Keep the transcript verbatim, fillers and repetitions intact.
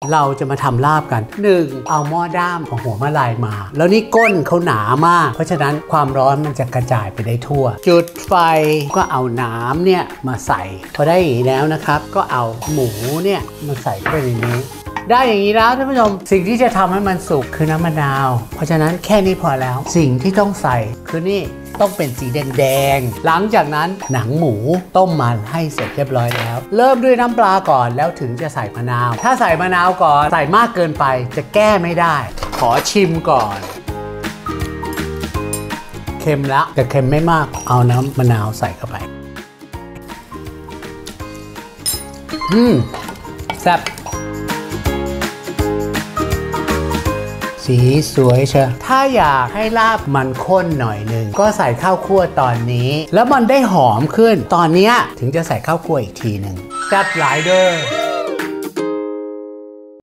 เราจะมาทำลาบกันหนึ่งเอาหม้อด้ามของหัวมะลายมาแล้วนี่ก้นเขาหนามากเพราะฉะนั้นความร้อนมันจะกระจายไปได้ทั่วจุดไฟก็เอาน้ำเนี่ยมาใส่พอได้อย่างนี้แล้วนะครับก็เอาหมูเนี่ยมาใส่ไปในนี้ได้อย่างนี้แล้วท่านผู้ชมสิ่งที่จะทำให้มันสุกคือน้ำมะนาวเพราะฉะนั้นแค่นี้พอแล้วสิ่งที่ต้องใส่คือนี่ต้องเป็นสีแดงๆหลังจากนั้นหนังหมูต้มมันให้เสร็จเรียบร้อยแล้วเริ่มด้วยน้ำปลาก่อนแล้วถึงจะใส่มะนาวถ้าใส่มะนาวก่อนใส่มากเกินไปจะแก้ไม่ได้ขอชิมก่อนเค็มแล้วแต่เค็มไม่มากเอาน้ำมะนาวใส่เข้าไปอืมแซ่บสีสวยเชียวถ้าอยากให้ลาบมันข้นหน่อยหนึ่งก็ใส่ข้าวคั่วตอนนี้แล้วมันได้หอมขึ้นตอนนี้ถึงจะใส่ข้าวคั่วอีกทีหนึ่งแซ่บหลายเด้อ